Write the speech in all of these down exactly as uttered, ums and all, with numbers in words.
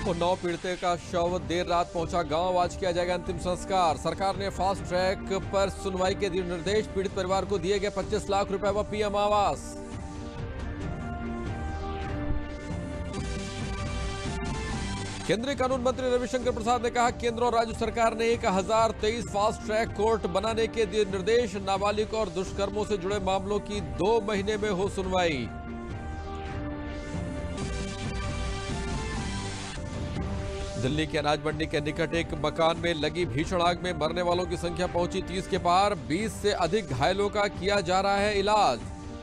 उन्नाव पीड़िते का शव देर रात पहुंचा गांव। आज किया जाएगा अंतिम संस्कार। सरकार ने फास्ट ट्रैक पर सुनवाई के दिए निर्देश। पीड़ित परिवार को दिए गए पच्चीस लाख रुपए व पीएम आवास। केंद्रीय कानून मंत्री रविशंकर प्रसाद ने कहा, केंद्र और राज्य सरकार ने एक हजार तेईस फास्ट ट्रैक कोर्ट बनाने के दिए निर्देश। नाबालिग और दुष्कर्मों से जुड़े मामलों की दो महीने में हो सुनवाई। दिल्ली के अनाज मंडी के निकट एक मकान में लगी भीषण आग में मरने वालों की संख्या पहुंची तीस के पार। बीस से अधिक घायलों का किया जा रहा है इलाज।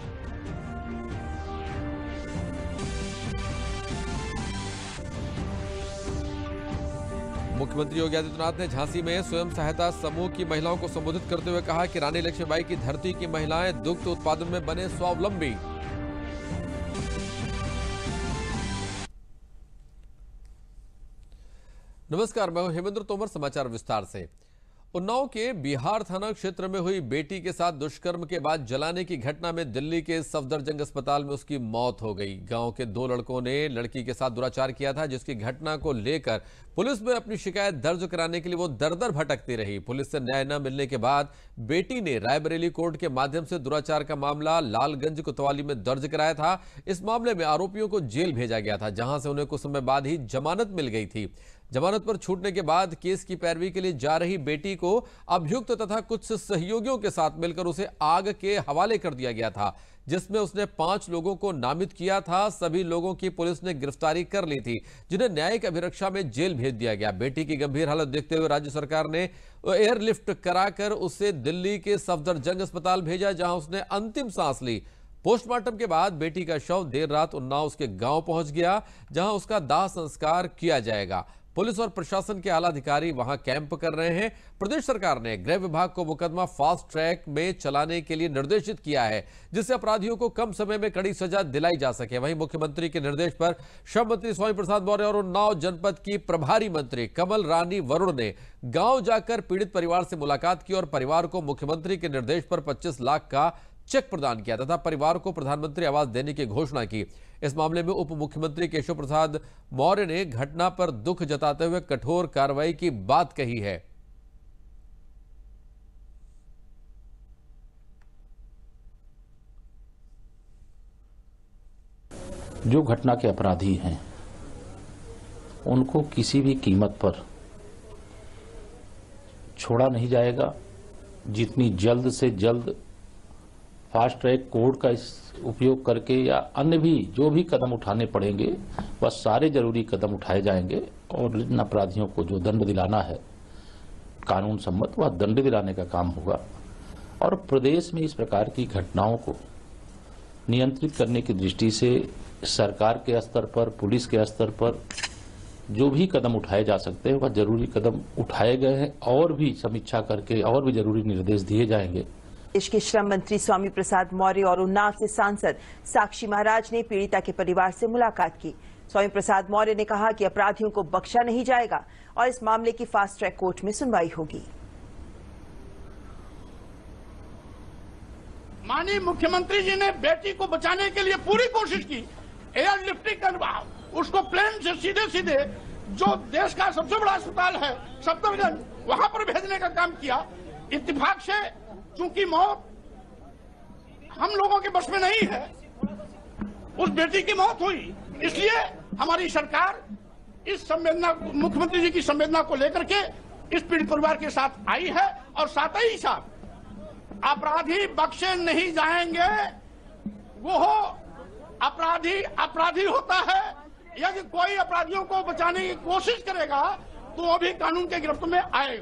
मुख्यमंत्री योगी आदित्यनाथ ने झांसी में स्वयं सहायता समूह की महिलाओं को संबोधित करते हुए कहा कि रानी लक्ष्मीबाई की धरती की महिलाएं दुग्ध उत्पादन में बने स्वावलंबी। नमस्कार, मैं हूं हेमेंद्र तोमर। समाचार विस्तार से। उन्नाव के बिहार थाना क्षेत्र में हुई बेटी के साथ दुष्कर्म के बाद जलाने की घटना में दिल्ली के सफदरजंग अस्पताल में उसकी मौत हो गई। गांव के दो लड़कों ने लड़की के साथ दुराचार किया था, जिसकी घटना को लेकर पुलिस में अपनी शिकायत दर्ज कराने के लिए वो दर दर भटकती रही। पुलिस से न्याय न मिलने के बाद बेटी ने रायबरेली कोर्ट के माध्यम से दुराचार का मामला लालगंज कोतवाली में दर्ज कराया था। इस मामले में आरोपियों को जेल भेजा गया था, जहां से उन्हें कुछ समय बाद ही जमानत मिल गई थी। जमानत पर छूटने के बाद केस की पैरवी के लिए जा रही बेटी को अभियुक्त तथा कुछ सहयोगियों के साथ मिलकर उसे आग के हवाले कर दिया गया था, जिसमें उसने पांच लोगों को नामित किया था। सभी लोगों की पुलिस ने गिरफ्तारी कर ली थी, जिन्हें न्यायिक अभिरक्षा में जेल भेज दिया गया। बेटी की गंभीर हालत देखते हुए राज्य सरकार ने एयरलिफ्ट कराकर उसे दिल्ली के सफदरजंग अस्पताल भेजा, जहां उसने अंतिम सांस ली। पोस्टमार्टम के बाद बेटी का शव देर रात उन्नाव उसके गांव पहुंच गया, जहां उसका दाह संस्कार किया जाएगा। पुलिस और प्रशासन के आला अधिकारी वहां कैंप कर रहे हैं। प्रदेश सरकार ने गृह विभाग को मुकदमा फास्ट ट्रैक में चलाने के लिए निर्देशित किया है, जिससे अपराधियों को कम समय में कड़ी सजा दिलाई जा सके। वहीं मुख्यमंत्री के निर्देश पर श्रम मंत्री स्वामी प्रसाद मौर्य और उन्नाव जनपद की प्रभारी मंत्री कमल रानी वरुण ने गांव जाकर पीड़ित परिवार से मुलाकात की और परिवार को मुख्यमंत्री के निर्देश पर पच्चीस लाख का चेक प्रदान किया तथा परिवार को प्रधानमंत्री आवास देने की घोषणा की। इस मामले में उप मुख्यमंत्री केशव प्रसाद मौर्य ने घटना पर दुख जताते हुए कठोर कार्रवाई की बात कही है। जो घटना के अपराधी हैं उनको किसी भी कीमत पर छोड़ा नहीं जाएगा। जितनी जल्द से जल्द फास्ट ट्रैक कोर्ट का इस उपयोग करके या अन्य भी जो भी कदम उठाने पड़ेंगे, वह सारे जरूरी कदम उठाए जाएंगे और इन अपराधियों को जो दंड दिलाना है कानून सम्मत, वह दंड दिलाने का काम होगा। और प्रदेश में इस प्रकार की घटनाओं को नियंत्रित करने की दृष्टि से सरकार के स्तर पर, पुलिस के स्तर पर जो भी कदम उठाए जा सकते हैं वह जरूरी कदम उठाए गए हैं और भी समीक्षा करके और भी जरूरी निर्देश दिए जाएंगे। देश के श्रम मंत्री स्वामी प्रसाद मौर्य और उन्नाव से सांसद साक्षी महाराज ने पीड़िता के परिवार से मुलाकात की। स्वामी प्रसाद मौर्य ने कहा कि अपराधियों को बख्शा नहीं जाएगा और इस मामले की फास्ट ट्रैक कोर्ट में सुनवाई होगी। माननीय मुख्यमंत्री जी ने बेटी को बचाने के लिए पूरी कोशिश की। एयरलिफ्टिंग करवा उसको प्लेन से सीधे सीधे जो देश का सबसे बड़ा अस्पताल है सफदरजंग, वहां पर भेजने का काम किया। इत्तेफाक से चूंकि मौत हम लोगों के बस में नहीं है, उस बेटी की मौत हुई, इसलिए हमारी सरकार इस संवेदना, मुख्यमंत्री जी की संवेदना को लेकर के इस पीड़ित परिवार के साथ आई है और साथ ही साथ अपराधी बख्शे नहीं जाएंगे। वो हो अपराधी अपराधी होता है। यदि कोई अपराधियों को बचाने की कोशिश करेगा तो वो भी कानून के गिरफ्त में आएगा।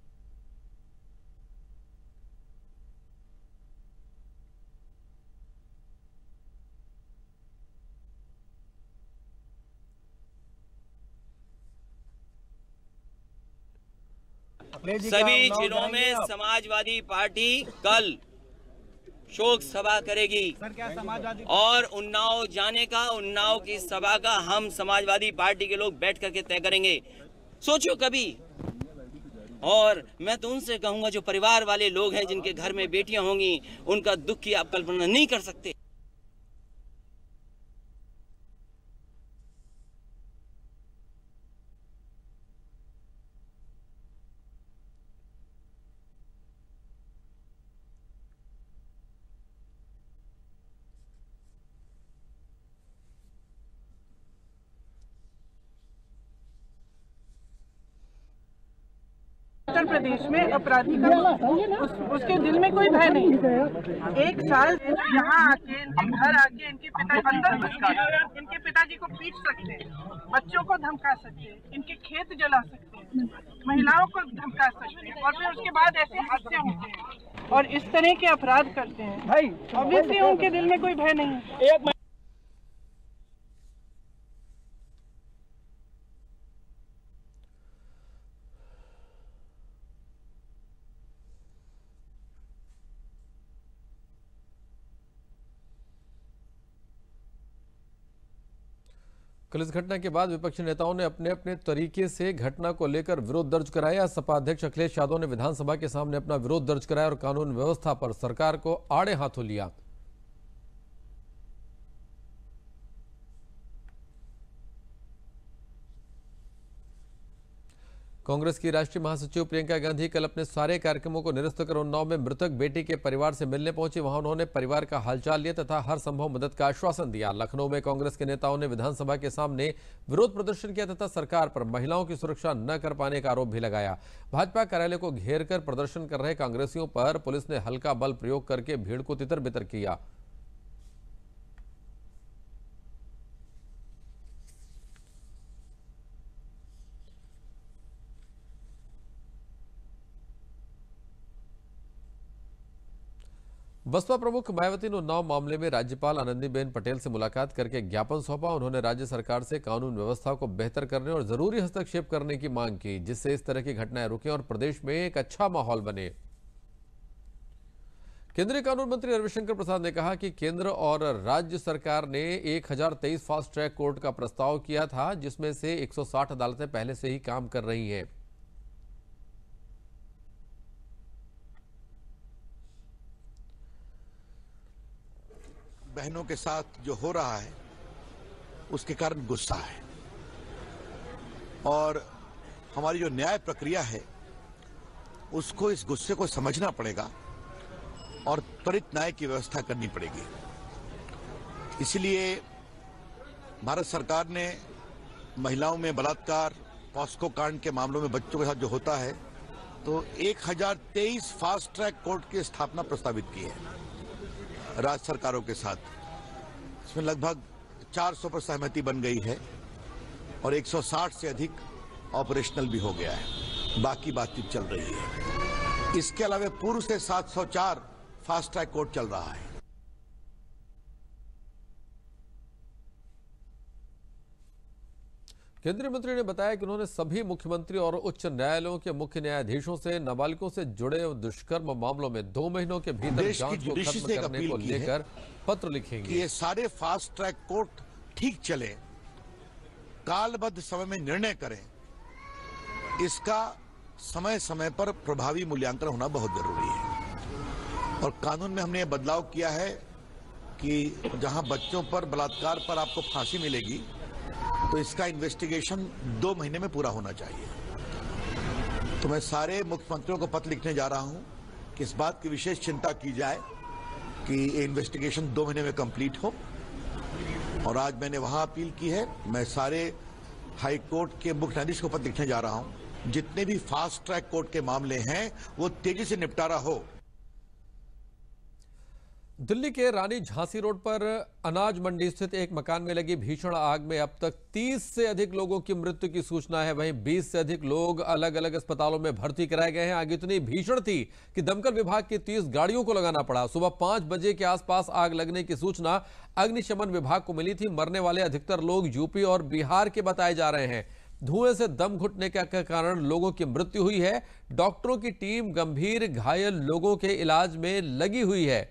सभी जिलों में समाजवादी पार्टी कल शोक सभा करेगी और उन्नाव जाने का, उन्नाव की सभा का हम समाजवादी पार्टी के लोग बैठ करके तय करेंगे। सोचो कभी। और मैं तो उनसे कहूंगा जो परिवार वाले लोग हैं जिनके घर में बेटियां होंगी, उनका दुख की आप कल्पना नहीं कर सकते। प्रदेश में अपराधी का उस, उसके दिल में कोई भय नहीं है। एक साल यहाँ आके इनके घर आके इनके पिता अंदर इनके पिताजी को पीट सकते हैं, बच्चों को धमका सकते हैं, इनके खेत जला सकते हैं, महिलाओं को धमका सकते हैं और फिर उसके बाद ऐसे हादसे होते हैं और इस तरह के अपराध करते हैं। भाई ऑब्वियसली उनके दिल में कोई भय नहीं है। कल इस घटना के बाद विपक्षी नेताओं ने अपने अपने तरीके से घटना को लेकर विरोध दर्ज कराया। सपा अध्यक्ष अखिलेश यादव ने विधानसभा के सामने अपना विरोध दर्ज कराया और कानून व्यवस्था पर सरकार को आड़े हाथों लिया। कांग्रेस की राष्ट्रीय महासचिव प्रियंका गांधी कल अपने सारे कार्यक्रमों को निरस्त कर उन्नाव में मृतक बेटी के परिवार से मिलने पहुंची। वहां उन्होंने परिवार का हालचाल लिया तथा हर संभव मदद का आश्वासन दिया। लखनऊ में कांग्रेस के नेताओं ने विधानसभा के सामने विरोध प्रदर्शन किया तथा सरकार पर महिलाओं की सुरक्षा न कर पाने का आरोप भी लगाया। भाजपा कार्यालय को घेर कर प्रदर्शन कर रहे कांग्रेसियों पर पुलिस ने हल्का बल प्रयोग करके भीड़ को तितर बितर किया। बसपा प्रमुख मायावती ने उन्नाव मामले में राज्यपाल आनंदीबेन पटेल से मुलाकात करके ज्ञापन सौंपा। उन्होंने राज्य सरकार से कानून व्यवस्था को बेहतर करने और जरूरी हस्तक्षेप करने की मांग की, जिससे इस तरह की घटनाएं रुकें और प्रदेश में एक अच्छा माहौल बने। केंद्रीय कानून मंत्री रविशंकर प्रसाद ने कहा कि केंद्र और राज्य सरकार ने एक हजार तेईस फास्ट ट्रैक कोर्ट का प्रस्ताव किया था, जिसमें से एक सौ साठ अदालतें पहले से ही काम कर रही हैं। बहनों के साथ जो हो रहा है उसके कारण गुस्सा है और हमारी जो न्याय प्रक्रिया है उसको इस गुस्से को समझना पड़ेगा और त्वरित न्याय की व्यवस्था करनी पड़ेगी। इसलिए भारत सरकार ने महिलाओं में बलात्कार, पॉस्को कांड के मामलों में बच्चों के साथ जो होता है तो एक हजार तेईस फास्ट ट्रैक कोर्ट की स्थापना प्रस्तावित की है राज्य सरकारों के साथ। इसमें लगभग चार सौ पर सहमति बन गई है और एक सौ साठ से अधिक ऑपरेशनल भी हो गया है, बाकी बातचीत चल रही है। इसके अलावा पूर्व से सात सौ चार फास्ट ट्रैक कोर्ट चल रहा है। केंद्रीय मंत्री ने बताया कि उन्होंने सभी मुख्यमंत्री और उच्च न्यायालयों के मुख्य न्यायाधीशों से नाबालिगों से जुड़े दुष्कर्म मामलों में दो महीनों के भीतर जांच को खत्म करने को लेकर पत्र लिखेंगे कि ये सारे फास्ट ट्रैक कोर्ट ठीक चले, कालबद्ध समय में निर्णय करें। इसका समय समय पर प्रभावी मूल्यांकन होना बहुत जरूरी है और कानून में हमने ये बदलाव किया है कि जहां बच्चों पर बलात्कार पर आपको फांसी मिलेगी तो इसका इन्वेस्टिगेशन दो महीने में पूरा होना चाहिए। तो मैं सारे मुख्यमंत्रियों को पत्र लिखने जा रहा हूं कि इस बात की विशेष चिंता की जाए कि ये इन्वेस्टिगेशन दो महीने में कंप्लीट हो। और आज मैंने वहां अपील की है, मैं सारे हाई कोर्ट के मुख्य न्यायाधीश को पत्र लिखने जा रहा हूं, जितने भी फास्ट ट्रैक कोर्ट के मामले हैं वो तेजी से निपटारा हो। दिल्ली के रानी झांसी रोड पर अनाज मंडी स्थित एक मकान में लगी भीषण आग में अब तक तीस से अधिक लोगों की मृत्यु की सूचना है। वहीं बीस से अधिक लोग अलग अलग अस्पतालों में भर्ती कराए गए हैं। आग इतनी भीषण थी कि दमकल विभाग की तीस गाड़ियों को लगाना पड़ा। सुबह पांच बजे के आसपास आग लगने की सूचना अग्निशमन विभाग को मिली थी। मरने वाले अधिकतर लोग यूपी और बिहार के बताए जा रहे हैं। धुएं से दम घुटने के कारण लोगों की मृत्यु हुई है। डॉक्टरों की टीम गंभीर घायल लोगों के इलाज में लगी हुई है।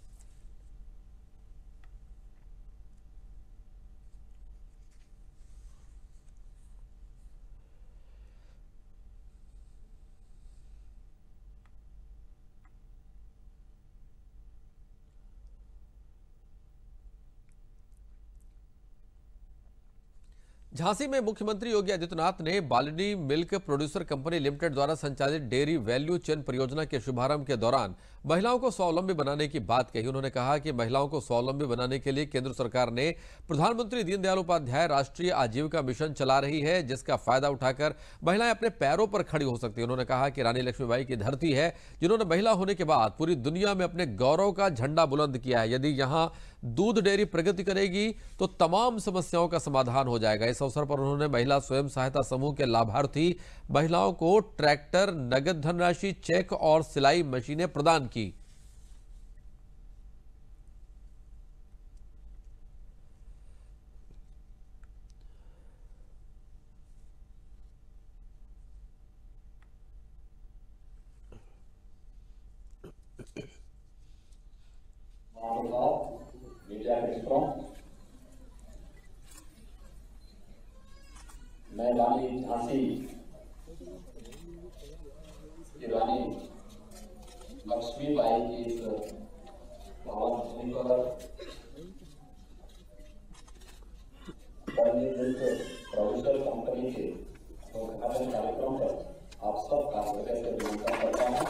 झांसी में मुख्यमंत्री योगी आदित्यनाथ ने Balini milk producer company limited द्वारा संचालित डेयरी वैल्यू चेन परियोजना के शुभारंभ के दौरान महिलाओं को स्वावलंबी बनाने की बात कही। उन्होंने कहा कि महिलाओं को स्वावलंबी बनाने के लिए केंद्र सरकार ने प्रधानमंत्री दीनदयाल उपाध्याय राष्ट्रीय आजीविका मिशन चला रही है, जिसका फायदा उठाकर महिलाएं अपने पैरों पर खड़ी हो सकती हैं। उन्होंने कहा कि रानी लक्ष्मीबाई की धरती है, जिन्होंने महिला होने के बाद पूरी दुनिया में अपने गौरव का झंडा बुलंद किया है। यदि यहां दूध डेयरी प्रगति करेगी तो तमाम समस्याओं का समाधान हो जाएगा। इस अवसर पर उन्होंने महिला स्वयं सहायता समूह के लाभार्थी महिलाओं को ट्रैक्टर, नगद धनराशि, चेक और सिलाई मशीनें प्रदान की। मीडिया मित्रों, मैं रानी झांसी की रानी लक्ष्मीबाई की इस पावन भूमि पर पंजीकृत प्रोड्यूसर कंपनी के उद्घाटन कार्यक्रम पर आप सब का हृदय से अभिनंदन करता हूँ।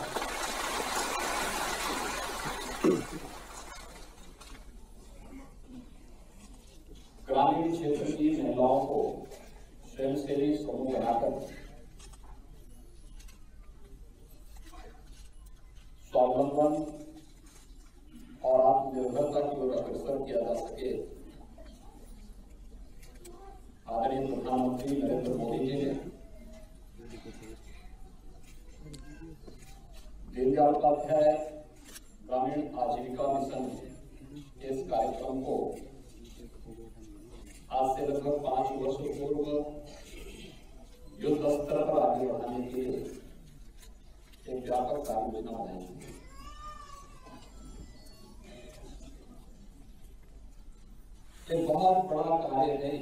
ग्रामीण क्षेत्र की महिलाओं को स्वयंसेवी समूह बनाकर स्वावलंबन और आत्मनिर्भरता की ओर अग्रसर किया जा सके, आदरणीय प्रधानमंत्री नरेंद्र मोदी जी ने दीनदयाल उपाध्याय ग्रामीण आजीविका मिशन इस कार्यक्रम को आज से लगभग पांच वर्ष पूर्व युद्ध स्तर पर आगे बढ़ाने के लिए एक व्यापक कार्य योजना बनाई। एक बहुत बड़ा कार्य है,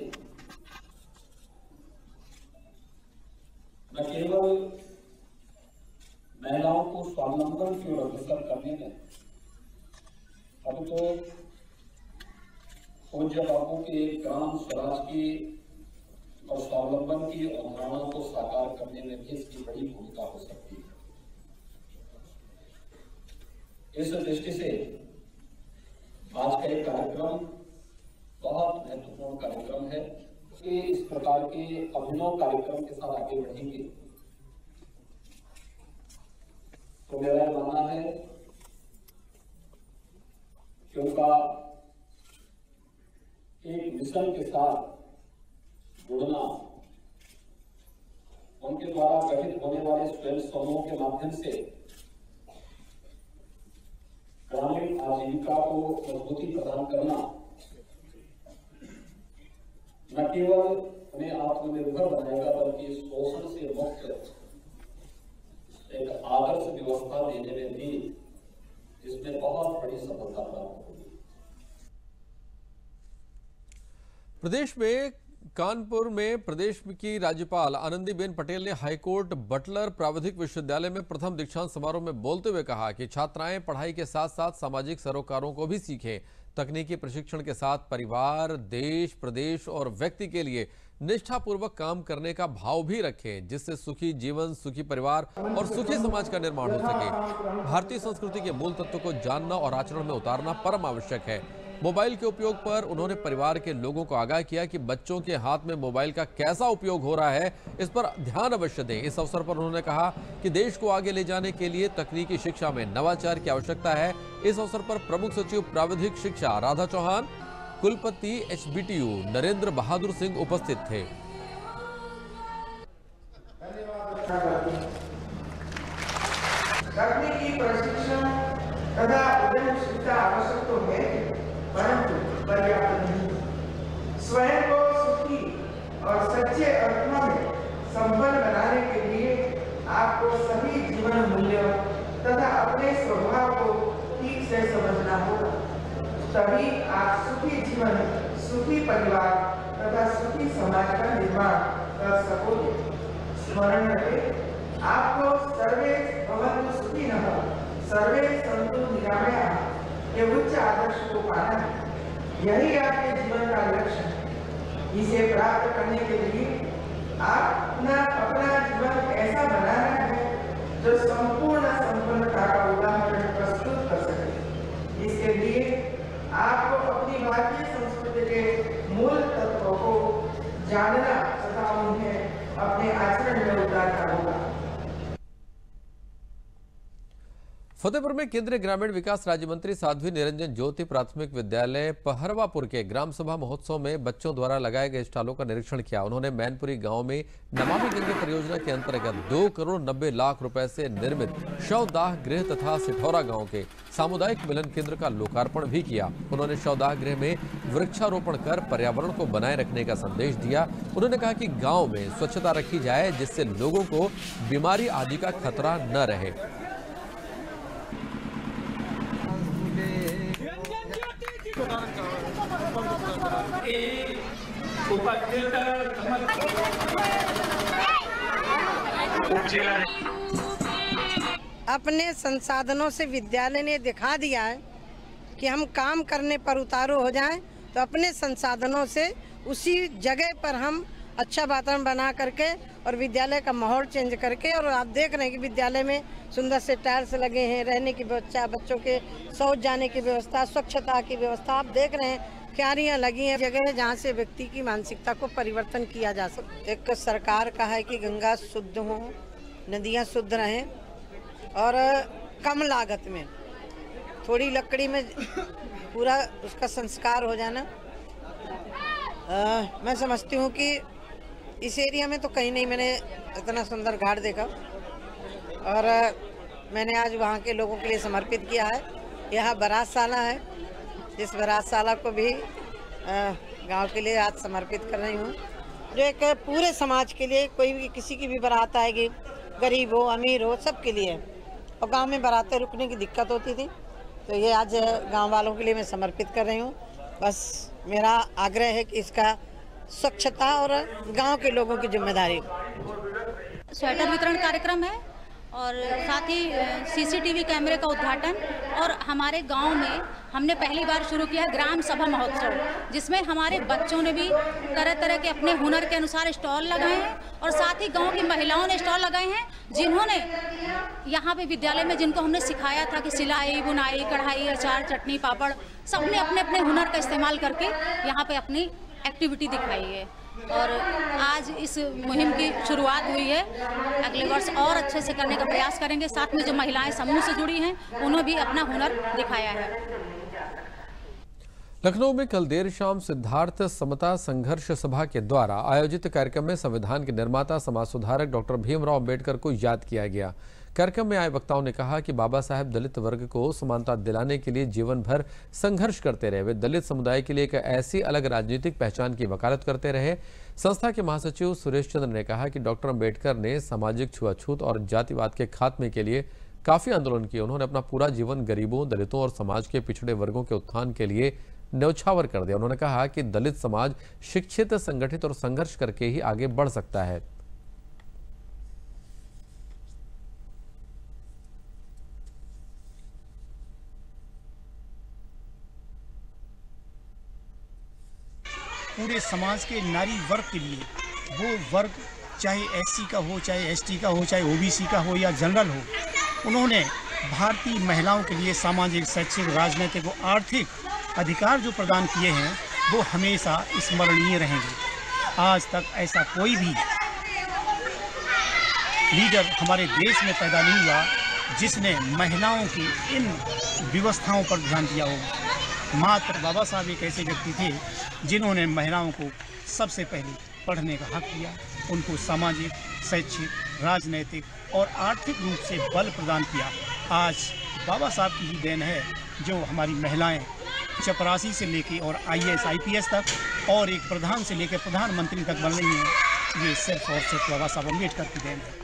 न केवल महिलाओं को स्वावलंबन की ओर अग्रसर करने में, अभी तो पूज्य बापू के ग्राम स्वराज की और स्वावलंबन की अवधारणा को साकार करने में भी इसकी बड़ी भूमिका हो सकती है। इस दृष्टि से आज का एक कार्यक्रम बहुत महत्वपूर्ण कार्यक्रम है कि इस प्रकार के अभिनव कार्यक्रम के साथ आगे बढ़ेंगे तो मेरा मानना है कि उनका एक मिशन के साथ जुड़ना, उनके द्वारा गठित होने वाले स्वयं समूह के माध्यम से ग्रामीण आजीविका को मजबूती प्रदान करना, न केवल उन्हें आत्मनिर्भर बनाएगा बल्कि शोषण से मुक्त एक आदर्श व्यवस्था देने में भी इसमें बहुत बड़ी सफलता प्राप्त होगी। प्रदेश में कानपुर में प्रदेश की राज्यपाल आनंदीबेन पटेल ने हाईकोर्ट बटलर प्राविधिक विश्वविद्यालय में प्रथम दीक्षांत समारोह में बोलते हुए कहा कि छात्राएं पढ़ाई के साथ साथ सामाजिक सरोकारों को भी सीखें, तकनीकी प्रशिक्षण के साथ परिवार, देश, प्रदेश और व्यक्ति के लिए निष्ठापूर्वक काम करने का भाव भी रखें, जिससे सुखी जीवन, सुखी परिवार और सुखी समाज का निर्माण हो सके। भारतीय संस्कृति के मूल तत्व को जानना और आचरण में उतारना परम आवश्यक है। मोबाइल के उपयोग पर उन्होंने परिवार के लोगों को आगाह किया कि बच्चों के हाथ में मोबाइल का कैसा उपयोग हो रहा है, इस पर ध्यान अवश्य दें। इस अवसर पर उन्होंने कहा कि देश को आगे ले जाने के लिए तकनीकी शिक्षा में नवाचार की आवश्यकता है। इस अवसर पर प्रमुख सचिव प्राविधिक शिक्षा राधा चौहान, कुलपति H B T U Narendra Bahadur Singh उपस्थित थे। तकनीकी प्रशिक्षण तथा उद्यम शिक्षा आवश्यक तो है, परंतु पर्याप्त नहीं। स्वयं को सुखी और सच्चे अर्थों में संपन्न बनाने के लिए आपको सभी जीवन मूल्यों तथा अपने स्वभाव को ठीक से समझना होगा, तभी आप सुखी जीवन, सुखी परिवार तथा सुखी समाज का निर्माण कर सकोगे। स्मरण रखें, आपको सर्वे भवन्तु सुखिनः, सर्वे सन्तु निरामयाः ये उच्च आदर्श को पाना है। यही आपके जीवन का लक्ष्य है। इसे प्राप्त करने के लिए आप अपना अपना जीवन ऐसा बनाना है जो संपूर्ण संपन्नता का उदाहरण प्रस्तुत में उतारना होगा। फतेहपुर में केंद्रीय ग्रामीण विकास राज्य मंत्री साध्वी निरंजन ज्योति प्राथमिक विद्यालय पहरवापुर के ग्राम सभा महोत्सव में बच्चों द्वारा लगाए गए स्टॉलों का निरीक्षण किया। उन्होंने मैनपुरी गांव में नमामि गंगे परियोजना के अंतर्गत दो करोड़ नब्बे लाख रुपए से निर्मित शवदाह गृह तथा सिठौरा गांव के सामुदायिक मिलन केंद्र का लोकार्पण भी किया। उन्होंने शवदाह गृह में वृक्षारोपण कर पर्यावरण को बनाए रखने का संदेश दिया। उन्होंने कहा कि गाँव में स्वच्छता रखी जाए जिससे लोगों को बीमारी आदि का खतरा न रहे। अपने संसाधनों से विद्यालय ने दिखा दिया है कि हम काम करने पर उतारू हो जाएं, तो अपने संसाधनों से उसी जगह पर हम अच्छा वातावरण बना करके और विद्यालय का माहौल चेंज करके, और आप देख रहे हैं कि विद्यालय में सुंदर से टाइल्स लगे हैं, रहने की व्यवस्था, बच्चों के शौच जाने की व्यवस्था, स्वच्छता की व्यवस्था, आप देख रहे हैं क्यारियां लगी हैं, जगह है जहाँ से व्यक्ति की मानसिकता को परिवर्तन किया जा सकता। एक सरकार का है कि गंगा शुद्ध हो, नदियाँ शुद्ध रहें और कम लागत में, थोड़ी लकड़ी में पूरा उसका संस्कार हो जाना। आ, मैं समझती हूँ कि इस एरिया में तो कहीं नहीं मैंने इतना सुंदर घाट देखा, और मैंने आज वहाँ के लोगों के लिए समर्पित किया है। यहाँ बारातशाला है, जिस बारातशाला को भी गांव के लिए आज समर्पित कर रही हूँ, जो एक पूरे समाज के लिए, कोई भी किसी की भी बारात आएगी, गरीब हो अमीर हो, सबके लिए। और गांव में बारातें रुकने की दिक्कत होती थी, तो ये आज गांव वालों के लिए मैं समर्पित कर रही हूँ। बस मेरा आग्रह है कि इसका स्वच्छता और गांव के लोगों की जिम्मेदारी। स्वेटर वितरण कार्यक्रम है और साथ ही सीसीटीवी कैमरे का उद्घाटन, और हमारे गांव में हमने पहली बार शुरू किया ग्राम सभा महोत्सव, जिसमें हमारे बच्चों ने भी तरह तरह के अपने हुनर के अनुसार स्टॉल लगाए हैं, और साथ ही गांव की महिलाओं ने स्टॉल लगाए हैं, जिन्होंने यहाँ पे विद्यालय में जिनको हमने सिखाया था कि सिलाई, बुनाई, कढ़ाई, अचार, चटनी, पापड़, सबने अपने अपने हुनर का इस्तेमाल करके यहाँ पे अपनी एक्टिविटी दिखाई है। और आज इस मुहिम की शुरुआत हुई है, अगले वर्ष और अच्छे से करने का प्रयास करेंगे। साथ में जो महिलाएं समूह से जुड़ी हैं, उन्होंने भी अपना हुनर दिखाया है। लखनऊ में कल देर शाम सिद्धार्थ समता संघर्ष सभा के द्वारा आयोजित कार्यक्रम में संविधान के निर्माता, समाज सुधारक डॉक्टर भीमराव अंबेडकर को याद किया गया। कार्यक्रम में आए वक्ताओं ने कहा कि बाबा साहेब दलित वर्ग को समानता दिलाने के लिए जीवन भर संघर्ष करते रहे। वे दलित समुदाय के लिए एक ऐसी अलग राजनीतिक पहचान की वकालत करते रहे। संस्था के महासचिव सुरेश चंद्र ने कहा कि डॉक्टर अंबेडकर ने सामाजिक छुआछूत और जातिवाद के खात्मे के लिए काफी आंदोलन किए। उन्होंने अपना पूरा जीवन गरीबों, दलितों और समाज के पिछड़े वर्गों के उत्थान के लिए न्यौछावर कर दिया। उन्होंने कहा कि दलित समाज शिक्षित, संगठित और संघर्ष करके ही आगे बढ़ सकता है। पूरे समाज के नारी वर्ग के लिए, वो वर्ग चाहे एससी का हो, चाहे एसटी का हो, चाहे ओबीसी का हो या जनरल हो, उन्होंने भारतीय महिलाओं के लिए सामाजिक, शैक्षिक, राजनीतिक और आर्थिक अधिकार जो प्रदान किए हैं, वो हमेशा स्मरणीय रहेंगे। आज तक ऐसा कोई भी लीडर हमारे देश में पैदा नहीं हुआ जिसने महिलाओं की इन व्यवस्थाओं पर ध्यान दिया हो। मात्र बाबा साहब एक ऐसे व्यक्ति थे जिन्होंने महिलाओं को सबसे पहले पढ़ने का हक दिया, उनको सामाजिक, शैक्षिक, राजनीतिक और आर्थिक रूप से बल प्रदान किया। आज बाबा साहब की ही देन है जो हमारी महिलाएं चपरासी से लेके और आईएएस, आईपीएस तक और एक प्रधान से लेकर प्रधानमंत्री तक बन रही हैं। ये सिर्फ और सिर्फ बाबा साहब अम्बेडकर की देन है।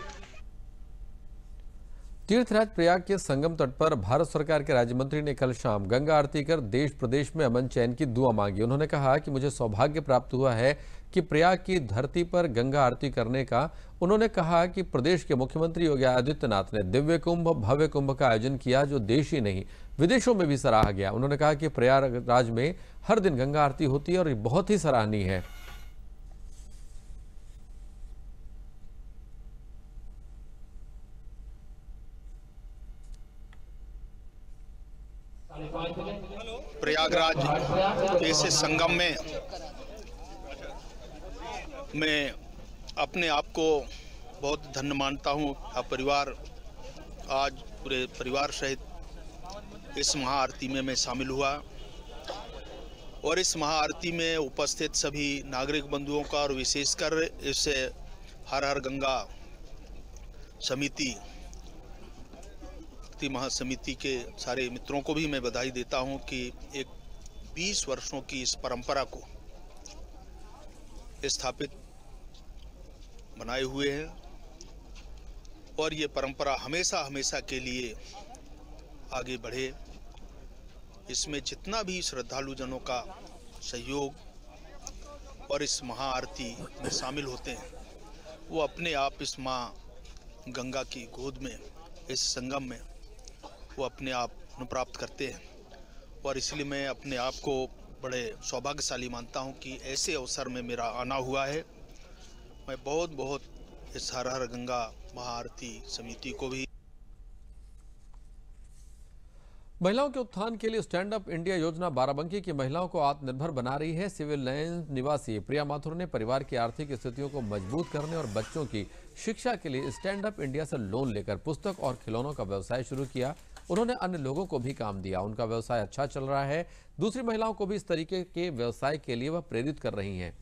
तीर्थराज प्रयाग के संगम तट पर भारत सरकार के राज्य मंत्री ने कल शाम गंगा आरती कर देश प्रदेश में अमन चैन की दुआ मांगी। उन्होंने कहा कि मुझे सौभाग्य प्राप्त हुआ है कि प्रयाग की धरती पर गंगा आरती करने का। उन्होंने कहा कि प्रदेश के मुख्यमंत्री योगी आदित्यनाथ ने दिव्य कुंभ, भव्य कुंभ का आयोजन किया जो देश ही नहीं विदेशों में भी सराहा गया। उन्होंने कहा कि प्रयागराज में हर दिन गंगा आरती होती है और बहुत ही सराहनीय है। प्रयागराज के इस संगम में मैं अपने आप को बहुत धन्य मानता हूँ। आप परिवार आज पूरे परिवार सहित इस महाआरती में मैं शामिल हुआ और इस महाआरती में उपस्थित सभी नागरिक बंधुओं का और विशेषकर इस हर हर गंगा समिति महासमिति के सारे मित्रों को भी मैं बधाई देता हूं कि एक बीस वर्षों की इस परंपरा को स्थापित बनाए हुए हैं और ये परंपरा हमेशा हमेशा के लिए आगे बढ़े। इसमें जितना भी श्रद्धालु जनों का सहयोग और इस महाआरती में शामिल होते हैं वो अपने आप इस माँ गंगा की गोद में, इस संगम में वो अपने आप प्राप्त करते हैं और इसलिए मैं अपने आप को बड़े सौभाग्यशाली मानता हूं कि ऐसे अवसर में मेरा आना हुआ है। मैं बहुत बहुत इस हर हर गंगा महाआरती समिति को भी। महिलाओं के उत्थान के लिए स्टैंड अप इंडिया योजना बाराबंकी की महिलाओं को आत्मनिर्भर बना रही है। सिविल लाइन निवासी प्रिया माथुर ने परिवार की आर्थिक स्थितियों को मजबूत करने और बच्चों की शिक्षा के लिए स्टैंड अप इंडिया से लोन लेकर पुस्तक और खिलौनों का व्यवसाय शुरू किया। उन्होंने अन्य लोगों को भी काम दिया। उनका व्यवसाय अच्छा चल रहा है। दूसरी महिलाओं को भी इस तरीके के व्यवसाय के लिए वह प्रेरित कर रही हैं।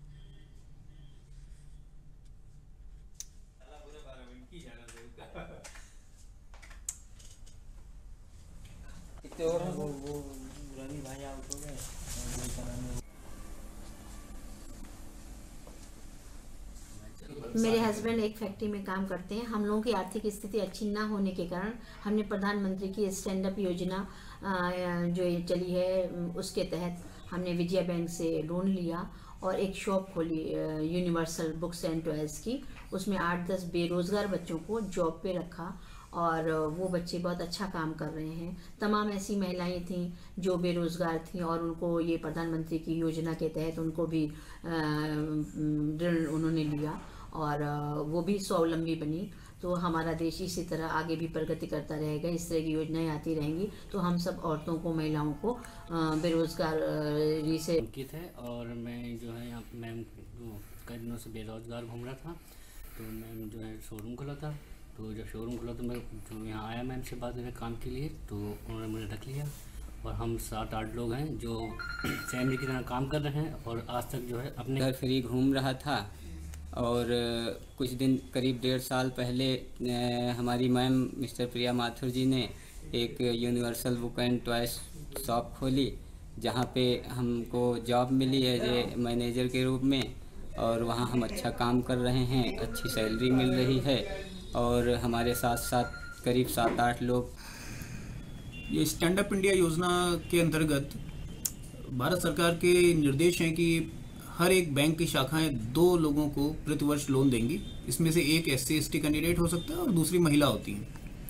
मेरे हस्बैंड एक फैक्ट्री में काम करते हैं। हम लोगों की आर्थिक स्थिति अच्छी ना होने के कारण हमने प्रधानमंत्री की स्टैंड अप योजना जो चली है उसके तहत हमने विजया बैंक से लोन लिया और एक शॉप खोली यूनिवर्सल बुक्स एंड टॉयज की। उसमें आठ दस बेरोजगार बच्चों को जॉब पे रखा और वो बच्चे बहुत अच्छा काम कर रहे हैं। तमाम ऐसी महिलाएं थीं जो बेरोजगार थीं और उनको ये प्रधानमंत्री की योजना के तहत उनको भी ऋण उन्होंने लिया और वो भी स्वावलंबी बनी। तो हमारा देश इसी तरह आगे भी प्रगति करता रहेगा। इस तरह की योजनाएं आती रहेंगी तो हम सब औरतों को, महिलाओं को बेरोजगारी से अंकित है। और मैं जो है यहाँ मैम कई दिनों से बेरोजगार घूम रहा था तो मैम जो है शोरूम खुला था। तो जब शोरूम खुला तो मैं जो यहाँ आया मैम से बात करने काम के लिए तो उन्होंने मुझे रख लिया और हम सात आठ लोग हैं जो फैमिली की तरह काम कर रहे हैं और आज तक जो है अपने घर फ्री घूम रहा था। और कुछ दिन करीब डेढ़ साल पहले हमारी मैम मिस्टर प्रिया माथुर जी ने एक universal book and toys shop खोली जहाँ पे हमको जॉब मिली है एज मैनेजर के रूप में और वहाँ हम अच्छा काम कर रहे हैं, अच्छी सैलरी मिल रही है और हमारे साथ साथ करीब सात आठ लोग। ये स्टैंड अप इंडिया योजना के अंतर्गत भारत सरकार के निर्देश हैं कि हर एक बैंक की शाखाएं दो लोगों को प्रतिवर्ष लोन देंगी। इसमें से एक S C S T candidate हो सकता है और दूसरी महिला होती है।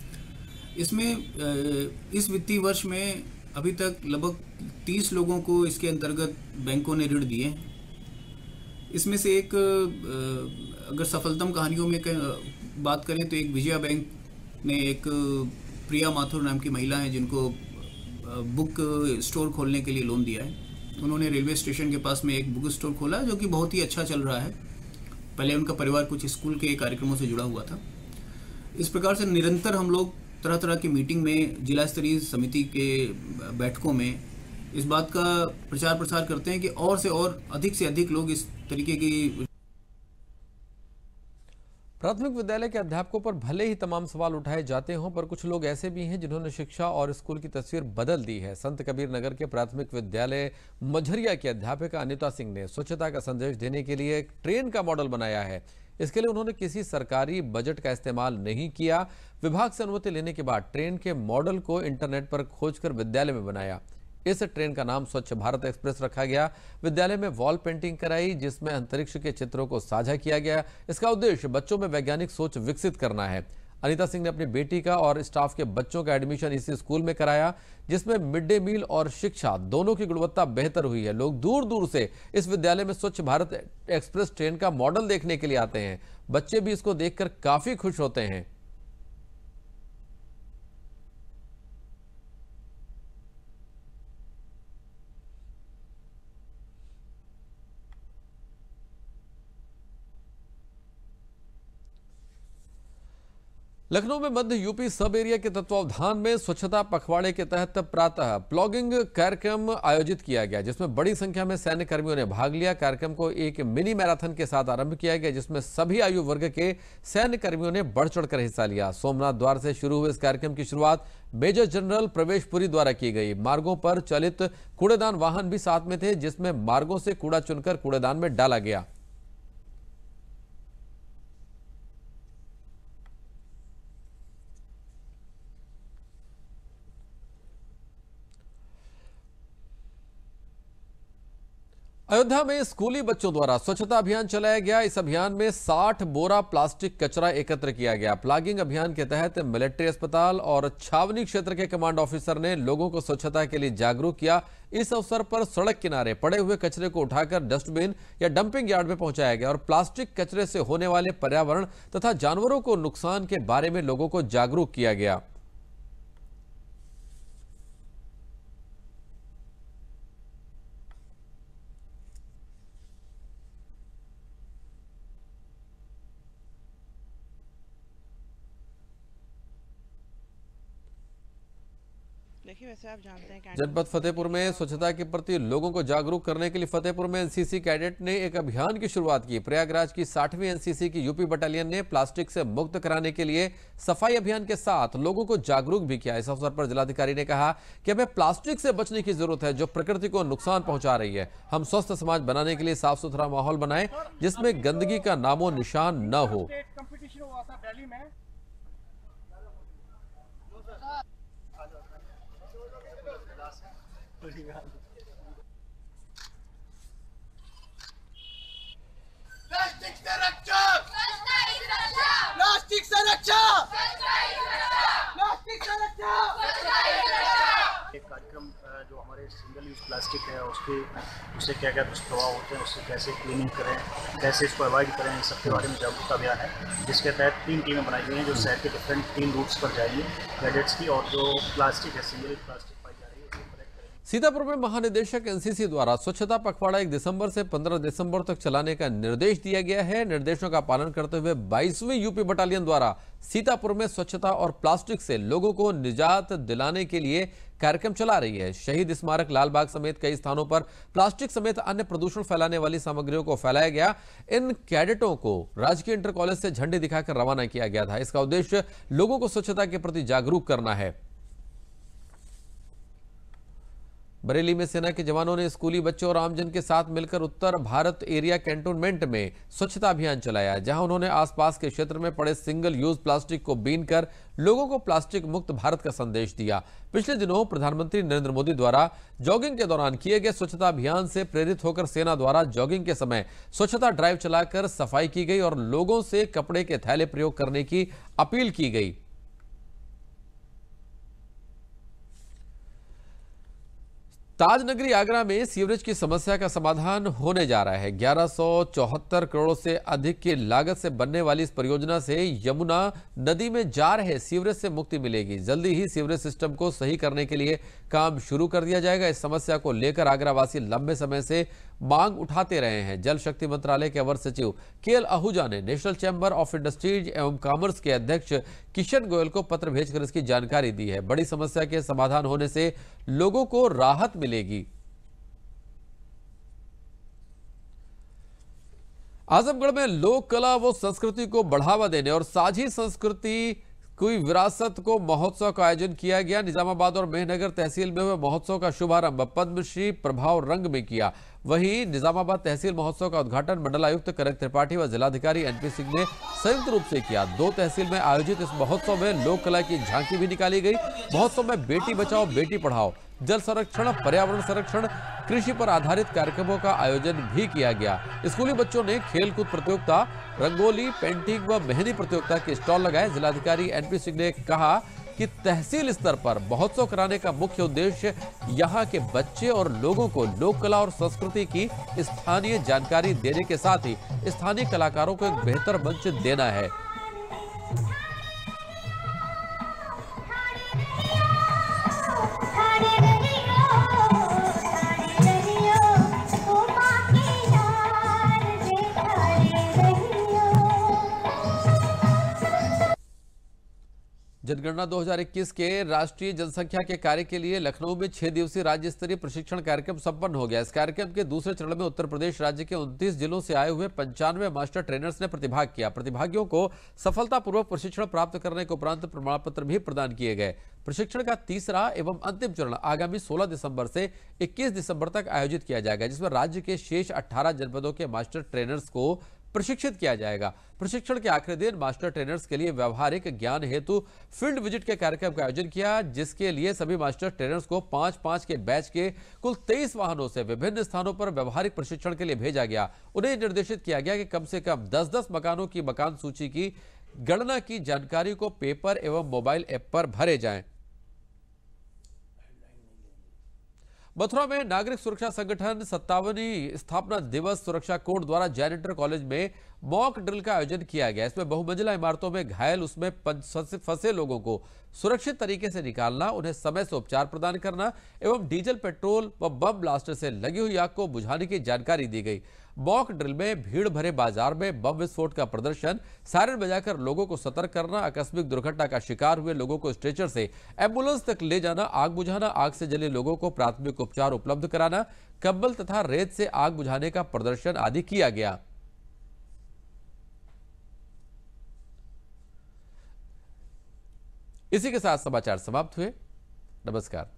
इसमें इस वित्तीय वर्ष में अभी तक लगभग तीस लोगों को इसके अंतर्गत बैंकों ने ऋण दिए हैं। इसमें से एक अगर सफलतम कहानियों में बात करें तो एक विजया बैंक ने एक प्रिया माथुर नाम की महिला है जिनको बुक स्टोर खोलने के लिए लोन दिया है। उन्होंने रेलवे स्टेशन के पास में एक बुक स्टोर खोला जो कि बहुत ही अच्छा चल रहा है। पहले उनका परिवार कुछ स्कूल के कार्यक्रमों से जुड़ा हुआ था। इस प्रकार से निरंतर हम लोग तरह तरह की मीटिंग में, जिला स्तरीय समिति के बैठकों में इस बात का प्रचार प्रसार करते हैं कि और से और अधिक से अधिक लोग इस तरीके की। प्राथमिक विद्यालय के अध्यापकों पर भले ही तमाम सवाल उठाए जाते हों पर कुछ लोग ऐसे भी हैं जिन्होंने शिक्षा और स्कूल की तस्वीर बदल दी है। संत कबीर नगर के प्राथमिक विद्यालय मझरिया की अध्यापिका अनिता सिंह ने स्वच्छता का संदेश देने के लिए एक ट्रेन का मॉडल बनाया है। इसके लिए उन्होंने किसी सरकारी बजट का इस्तेमाल नहीं किया। विभाग से अनुमति लेने के बाद ट्रेन के मॉडल को इंटरनेट पर खोजकर विद्यालय में बनाया। इस ट्रेन का नाम स्वच्छ भारत एक्सप्रेस रखा गया। विद्यालय में वॉल पेंटिंग कराई जिसमें अंतरिक्ष के चित्रों को साझा किया गया। इसका उद्देश्य बच्चों में वैज्ञानिक सोच विकसित करना है। अनिता सिंह ने अपनी बेटी का और स्टाफ के बच्चों का एडमिशन इसी स्कूल में कराया जिसमें मिड डे मील और शिक्षा दोनों की गुणवत्ता बेहतर हुई है। लोग दूर दूर से इस विद्यालय में स्वच्छ भारत एक्सप्रेस ट्रेन का मॉडल देखने के लिए आते हैं। बच्चे भी इसको देखकर काफी खुश होते हैं। लखनऊ में मध्य यूपी सब एरिया के तत्वावधान में स्वच्छता पखवाड़े के तहत प्रातः प्लॉगिंग कार्यक्रम आयोजित किया गया, जिसमें बड़ी संख्या में सैन्य कर्मियों ने भाग लिया। कार्यक्रम को एक मिनी मैराथन के साथ आरंभ किया गया, जिसमें सभी आयु वर्ग के सैन्य कर्मियों ने बढ़ चढ़कर हिस्सा लिया। सोमनाथ द्वार से शुरू हुए इस कार्यक्रम की शुरुआत मेजर जनरल प्रवेश पुरी द्वारा की गई। मार्गों पर चलित कूड़ेदान वाहन भी साथ में थे, जिसमें मार्गों से कूड़ा चुनकर कूड़ेदान में डाला गया। अयोध्या में स्कूली बच्चों द्वारा स्वच्छता अभियान चलाया गया। इस अभियान में साठ बोरा प्लास्टिक कचरा एकत्र किया गया। प्लॉगिंग अभियान के तहत मिलिट्री अस्पताल और छावनी क्षेत्र के कमांड ऑफिसर ने लोगों को स्वच्छता के लिए जागरूक किया। इस अवसर पर सड़क किनारे पड़े हुए कचरे को उठाकर डस्टबिन या डंपिंग यार्ड में पहुंचाया गया और प्लास्टिक कचरे से होने वाले पर्यावरण तथा जानवरों को नुकसान के बारे में लोगों को जागरूक किया गया। देखिए, वैसे आप जानते हैं जनपद फतेहपुर में स्वच्छता के प्रति लोगों को जागरूक करने के लिए फतेहपुर में एनसीसी कैडेट ने एक अभियान की शुरुआत की। प्रयागराज की साठवीं एनसीसी की यूपी बटालियन ने प्लास्टिक से मुक्त कराने के लिए सफाई अभियान के साथ लोगों को जागरूक भी किया। इस अवसर पर जिलाधिकारी ने कहा कि हमें प्लास्टिक से बचने की जरूरत है, जो प्रकृति को नुकसान पहुंचा रही है। हम स्वस्थ समाज बनाने के लिए साफ सुथरा माहौल बनाएं, जिसमें गंदगी का नामो निशान न हो। प्लास्टिक से रक्षा, प्लास्टिक से रक्षा, प्लास्टिक से रक्षा। एक कार्यक्रम जो हमारे सिंगल यूज प्लास्टिक है उसके उससे क्या क्या दुष्प्रभाव होते हैं, उससे कैसे क्लीनिंग करें, कैसे इसको अवॉइड करें, सबके बारे में जागरूकता अभियान है, जिसके तहत तीन टीमें बनाई गई हैं जो शहर के डिफरेंट तीन रूट्स पर जाएंगी कैडेट्स की, और जो प्लास्टिक है सिंगल यूज प्लास्टिक सीतापुर में महानिदेशक एनसीसी द्वारा स्वच्छता पखवाड़ा एक दिसंबर से पंद्रह दिसंबर तक चलाने का निर्देश दिया गया है। निर्देशों का पालन करते हुए बाईसवीं यूपी बटालियन द्वारा सीतापुर में स्वच्छता और प्लास्टिक से लोगों को निजात दिलाने के लिए कार्यक्रम चला रही है। शहीद स्मारक लालबाग समेत कई स्थानों पर प्लास्टिक समेत अन्य प्रदूषण फैलाने वाली सामग्रियों को फैलाया गया। इन कैडेटों को राजकीय इंटर कॉलेज से झंडी दिखाकर रवाना किया गया था। इसका उद्देश्य लोगों को स्वच्छता के प्रति जागरूक करना है। बरेली में सेना के जवानों ने स्कूली बच्चों और आमजन के साथ मिलकर उत्तर भारत एरिया कैंटोनमेंट में स्वच्छता अभियान चलाया, जहां उन्होंने आसपास के क्षेत्र में पड़े सिंगल यूज प्लास्टिक को बीनकर लोगों को प्लास्टिक मुक्त भारत का संदेश दिया। पिछले दिनों प्रधानमंत्री नरेंद्र मोदी द्वारा जॉगिंग के दौरान किए गए स्वच्छता अभियान से प्रेरित होकर सेना द्वारा जॉगिंग के समय स्वच्छता ड्राइव चलाकर सफाई की गई और लोगों से कपड़े के थैले प्रयोग करने की अपील की गई। ताजनगरी आगरा में सीवरेज की समस्या का समाधान होने जा रहा है। ग्यारह सौ चौहत्तर करोड़ से अधिक की लागत से बनने वाली इस परियोजना से यमुना नदी में जा रहे सीवरेज से मुक्ति मिलेगी। जल्दी ही सीवरेज सिस्टम को सही करने के लिए काम शुरू कर दिया जाएगा। इस समस्या को लेकर आगरावासी लंबे समय से मांग उठाते रहे हैं। जल शक्ति मंत्रालय के अवर सचिव के एल आहूजा ने नेशनल चैम्बर ऑफ इंडस्ट्रीज एवं कॉमर्स के अध्यक्ष किशन गोयल को पत्र भेजकर इसकी जानकारी दी है। बड़ी समस्या के समाधान होने से लोगों को राहत मिलेगी। आजमगढ़ में लोक कला व संस्कृति को बढ़ावा देने और साझी संस्कृति की विरासत को महोत्सव का आयोजन किया गया। निजामाबाद और मेहनगर तहसील में हुए महोत्सव का शुभारंभ पद्मश्री प्रभाव रंग में किया। वहीं निजामाबाद तहसील महोत्सव का उद्घाटन मंडलायुक्त करक त्रिपाठी व जिलाधिकारी एनपी सिंह ने संयुक्त रूप से किया। दो तहसील में आयोजित इस महोत्सव में लोक कला की झांकी भी निकाली गई। महोत्सव में बेटी बचाओ बेटी पढ़ाओ, जल संरक्षण, पर्यावरण संरक्षण, कृषि पर आधारित कार्यक्रमों का आयोजन भी किया गया। स्कूली बच्चों ने खेलकूद प्रतियोगिता, रंगोली, पेंटिंग व मेहंदी प्रतियोगिता के स्टॉल लगाए। जिलाधिकारी एनपी सिंह ने कहा कि तहसील स्तर पर महोत्सव कराने का मुख्य उद्देश्य यहां के बच्चे और लोगों को लोक कला और संस्कृति की स्थानीय जानकारी देने के साथ ही स्थानीय कलाकारों को एक बेहतर मंच देना है। जनगणना दो हज़ार इक्कीस के राष्ट्रीय जनसंख्या के कार्य के लिए लखनऊ में छह दिवसीय राज्य स्तरीय प्रशिक्षण कार्यक्रम संपन्न हो गया। इस कार्यक्रम के दूसरे चरण में उत्तर प्रदेश राज्य के उनतीस जिलों से आए हुए पंचानवे मास्टर ट्रेनर्स ने प्रतिभाग किया। प्रतिभागियों को सफलतापूर्वक प्रशिक्षण प्राप्त करने के उपरांत प्रमाण पत्र भी प्रदान किए गए। प्रशिक्षण का तीसरा एवं अंतिम चरण आगामी सोलह दिसंबर से इक्कीस दिसंबर तक आयोजित किया जाएगा, जिसमें राज्य के शेष अठारह जनपदों के मास्टर ट्रेनर्स को प्रशिक्षित किया जाएगा। प्रशिक्षण के आखिरी दिन मास्टर ट्रेनर्स के लिए व्यवहारिक ज्ञान हेतु फील्ड विजिट के कार्यक्रम का आयोजन किया, जिसके लिए सभी मास्टर ट्रेनर्स को पांच पांच के बैच के कुल तेईस वाहनों से विभिन्न स्थानों पर व्यवहारिक प्रशिक्षण के लिए भेजा गया। उन्हें निर्देशित किया गया कि कम से कम दस दस मकानों की मकान सूची की गणना की जानकारी को पेपर एवं मोबाइल ऐप पर भरे जाएं। मथुरा में नागरिक सुरक्षा संगठन सत्तावनवीं स्थापना दिवस सुरक्षा कोड द्वारा जैन कॉलेज में मॉक ड्रिल का आयोजन किया गया। इसमें बहुमंजिला इमारतों में घायल उसमें फंसे लोगों को सुरक्षित तरीके से निकालना, उन्हें समय से उपचार प्रदान करना एवं डीजल, पेट्रोल व बम ब्लास्टर से लगी हुई आग को बुझाने की जानकारी दी गई। मॉक ड्रिल में भीड़ भरे बाजार में बम विस्फोट का प्रदर्शन, सायरन बजाकर लोगों को सतर्क करना, आकस्मिक दुर्घटना का शिकार हुए लोगों को स्ट्रेचर से एम्बुलेंस तक ले जाना, आग बुझाना, आग से जले लोगों को प्राथमिक उपचार उपलब्ध कराना, कंबल तथा रेत से आग बुझाने का प्रदर्शन आदि किया गया। इसी के साथ समाचार समाप्त हुए। नमस्कार।